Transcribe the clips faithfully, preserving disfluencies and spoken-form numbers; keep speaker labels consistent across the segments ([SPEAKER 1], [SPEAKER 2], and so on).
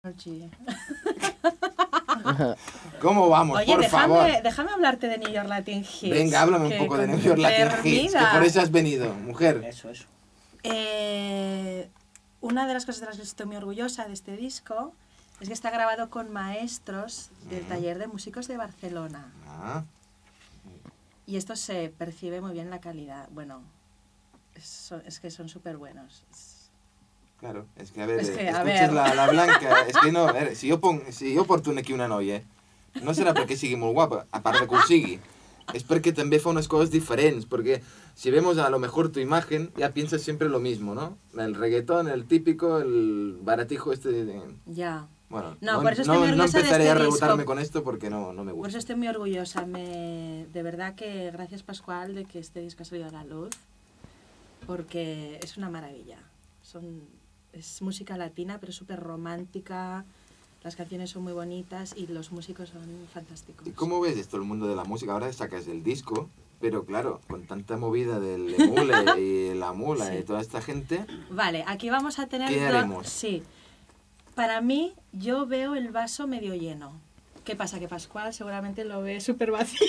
[SPEAKER 1] ¿Cómo vamos?
[SPEAKER 2] Oye,
[SPEAKER 1] por
[SPEAKER 2] déjame,
[SPEAKER 1] favor.
[SPEAKER 2] déjame hablarte de New York Latin Hits.
[SPEAKER 1] Venga, háblame un poco de New York Latin Hits, que por eso has venido, mujer.
[SPEAKER 3] Eso, eso.
[SPEAKER 2] Eh, una de las cosas de las que estoy muy orgullosa de este disco es que está grabado con maestros del taller de músicos de Barcelona.
[SPEAKER 1] Ah.
[SPEAKER 2] Y esto se percibe muy bien la calidad. Bueno, es, es que son súper buenos.
[SPEAKER 1] Claro, es que a ver,
[SPEAKER 2] es que, a
[SPEAKER 1] escuches
[SPEAKER 2] ver.
[SPEAKER 1] La, la Blanca, és que no, a veure, si jo, pon, si jo porto aquí una noia, no serà perquè sigui molt guapa, a part de que ho sigui, es perquè també fa unas cosas diferents, porque si vemos a lo mejor tu imagen, ya piensas siempre lo mismo, ¿no? El reggaetón, el típico, el baratijo este de...
[SPEAKER 2] Ya.
[SPEAKER 1] Bueno,
[SPEAKER 2] no,
[SPEAKER 1] no,
[SPEAKER 2] por eso estoy
[SPEAKER 1] no,
[SPEAKER 2] muy
[SPEAKER 1] no
[SPEAKER 2] orgullosa
[SPEAKER 1] empezaré
[SPEAKER 2] de este
[SPEAKER 1] a rebotarme
[SPEAKER 2] disco.
[SPEAKER 1] con esto porque no, no me gusta.
[SPEAKER 2] Por eso estoy muy orgullosa. Me, de verdad que gracias, Pascual, de que este disco ha salido a la luz, porque es una maravilla. Son, es música latina, pero súper romántica, las canciones son muy bonitas y los músicos son fantásticos.
[SPEAKER 1] ¿Y cómo ves esto, el mundo de la música? Ahora sacas el disco, pero claro, con tanta movida del emule y la mula sí. y toda esta gente...
[SPEAKER 2] Vale, aquí vamos a tener...
[SPEAKER 1] ¿Qué haremos?
[SPEAKER 2] Sí. Para mí, yo veo el vaso medio lleno. ¿Qué pasa? Que Pascual seguramente lo ve súper vacío.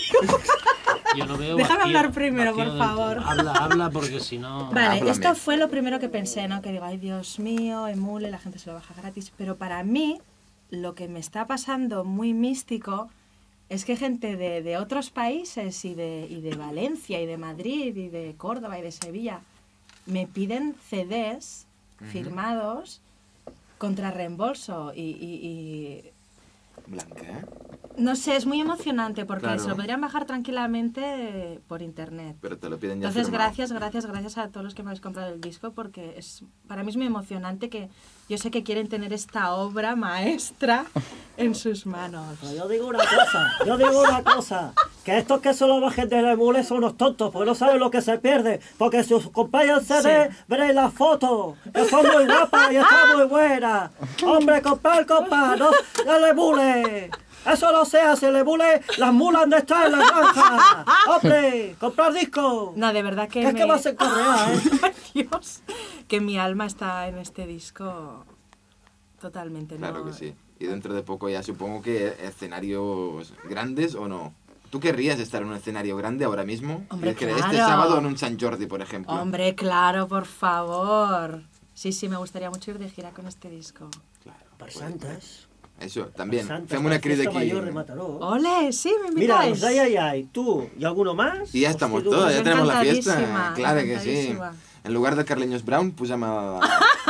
[SPEAKER 3] Yo lo veo
[SPEAKER 2] Déjame
[SPEAKER 3] vacío,
[SPEAKER 2] hablar primero, por
[SPEAKER 3] dentro.
[SPEAKER 2] favor.
[SPEAKER 3] Habla, habla, porque si no...
[SPEAKER 2] Vale,
[SPEAKER 1] Háblame.
[SPEAKER 2] Esto fue lo primero que pensé, ¿no? Que digo, ay, Dios mío, emule, la gente se lo baja gratis. Pero para mí, lo que me está pasando muy místico es que gente de, de otros países y de, y de Valencia y de Madrid y de Córdoba y de Sevilla me piden C Ds uh-huh. firmados contra reembolso y, y, y...
[SPEAKER 1] Blanca, ¿eh?
[SPEAKER 2] No sé, es muy emocionante porque
[SPEAKER 1] Claro.
[SPEAKER 2] se lo podrían bajar tranquilamente por internet.
[SPEAKER 1] Pero te lo piden ya
[SPEAKER 2] Entonces,
[SPEAKER 1] firmado.
[SPEAKER 2] gracias, gracias, gracias a todos los que me habéis comprado el disco porque es, para mí es muy emocionante que yo sé que quieren tener esta obra maestra en sus manos.
[SPEAKER 4] Pero yo digo una cosa, yo digo una cosa, que estos que solo bajen del emule son unos tontos, porque no saben lo que se pierde, porque si os compráis el C D, sí. veréis las fotos, que son muy guapas y están muy buenas. Hombre, comprar, comprar, no el emule. Eso no se hace, el emule, las mulas de estar en la granja. Hombre, comprar disco.
[SPEAKER 2] No, de verdad que
[SPEAKER 4] ¿Qué
[SPEAKER 2] me...
[SPEAKER 4] es que vas a correr, eh?
[SPEAKER 2] Dios, que mi alma está en este disco totalmente.
[SPEAKER 1] Claro
[SPEAKER 2] ¿no?
[SPEAKER 1] que sí. Y dentro de poco ya supongo que escenarios grandes o no. ¿Tú querrías estar en un escenario grande ahora mismo?
[SPEAKER 2] Hombre,
[SPEAKER 1] que
[SPEAKER 2] claro.
[SPEAKER 1] Este sábado en un Sant Jordi, por ejemplo.
[SPEAKER 2] Hombre, claro, por favor. Sí, sí, me gustaría mucho ir de gira con este disco.
[SPEAKER 1] Claro.
[SPEAKER 4] Per
[SPEAKER 1] pues,
[SPEAKER 4] Santes.
[SPEAKER 1] Això, també.
[SPEAKER 4] Per Santes,
[SPEAKER 1] Fem una
[SPEAKER 4] per
[SPEAKER 1] crida
[SPEAKER 4] Festa
[SPEAKER 1] aquí.
[SPEAKER 4] Mayor de Mataró.
[SPEAKER 2] ¡Ole! Sí, me
[SPEAKER 4] Mira,
[SPEAKER 2] invitáis.
[SPEAKER 4] los de ay, ay, tú y alguno más.
[SPEAKER 1] Y ya
[SPEAKER 4] os
[SPEAKER 1] estamos
[SPEAKER 4] pido-
[SPEAKER 1] todos, ya tenemos la
[SPEAKER 2] Encantadísima,
[SPEAKER 1] fiesta. Claro que sí.
[SPEAKER 2] encantadísima.
[SPEAKER 1] En lugar de Carleños Brown, posem a...